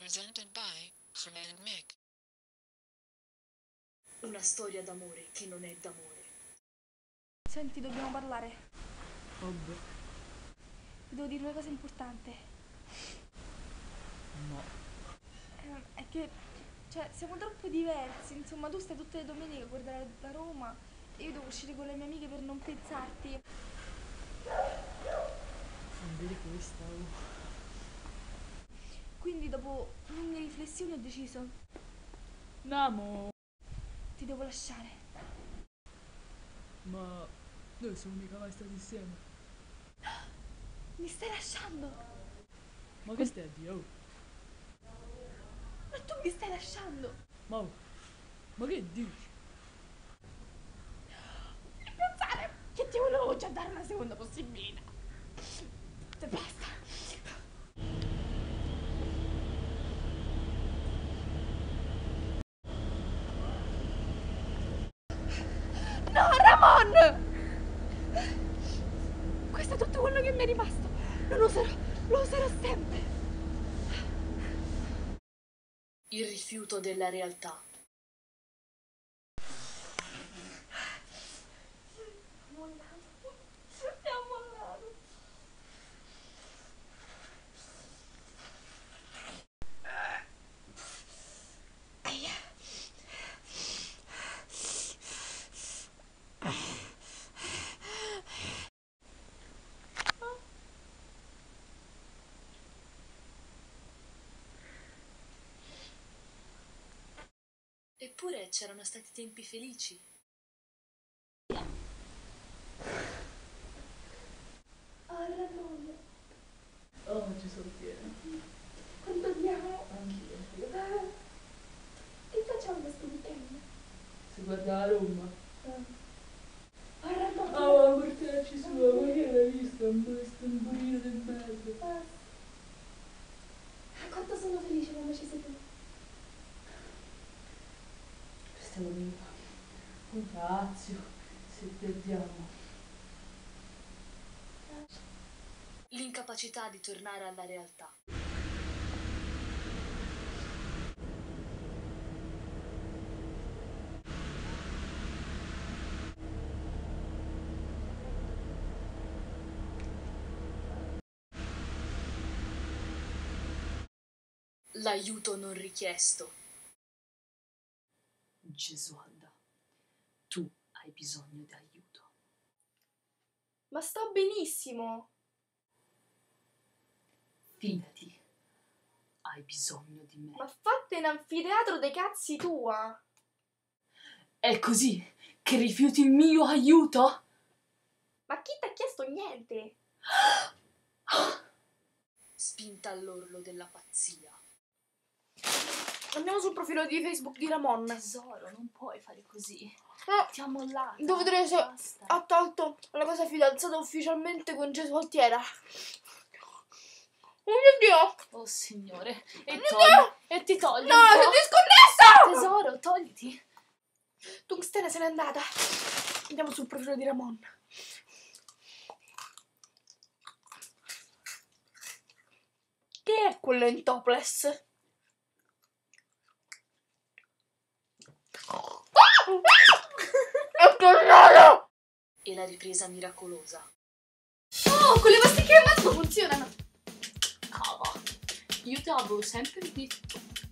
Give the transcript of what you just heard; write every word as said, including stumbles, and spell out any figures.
Presented by Fred and Mick. Una storia d'amore che non è d'amore. Senti, dobbiamo parlare. Vabbè. Ti devo dire una cosa importante. No. Eh, è che, cioè, siamo troppo diversi. Insomma, tu stai tutte le domeniche a guardare la Roma e io devo uscire con le mie amiche per non pensarti. Non vedi come stavo. Quindi, dopo lunghe riflessioni, ho deciso. Namo. Ti devo lasciare. Ma noi siamo mica mai stati insieme. Mi stai lasciando? Ma che stai a dire? Oh? Ma tu mi stai lasciando? Ma, oh, ma che dici? E pensare che ti volevo già dare una seconda possibilità. E basta. No, Ramon! Questo è tutto quello che mi è rimasto. Lo userò, lo userò sempre. Il rifiuto della realtà. È ammollato. Eppure c'erano stati tempi felici. Ah, Ramon, Oh, ci sono pieno. quando andiamo? Anch'io. Eh, che facciamo questo weekend? Si guarda a Roma. Ah, Ramon, Oh, portarci su, ma che l'hai visto? Un questo un burino del mezzo. ah, quanto sono felice quando ci sei tu. Stiamo viva. Un cazzo, se perdiamo. L'incapacità di tornare alla realtà. L'aiuto non richiesto. Gesualda, tu hai bisogno di aiuto. Ma sto benissimo. Fidati, hai bisogno di me. Ma fatte in anfiteatro dei cazzi tua. È così che rifiuti il mio aiuto? Ma chi ti ha chiesto niente? Spinta all'orlo della pazzia. Andiamo sul profilo di Facebook di Ramon. Tesoro, non puoi fare così. No, Ti ho mollata. devo vedere se Basta. ha tolto la cosa fidanzata ufficialmente con Gesù Altiera. Oh mio Dio! Oh signore, e mio togli, Dio! e ti togli No, un sei po'. disconnessa! Tesoro, togliti. Tungstena se n'è andata. Andiamo sul profilo di Ramon. Che è quello in topless? È tornato! E la ripresa miracolosa. Oh, quelle pasticche che mazzo funzionano! Cava, io te l'avevo sempre detto.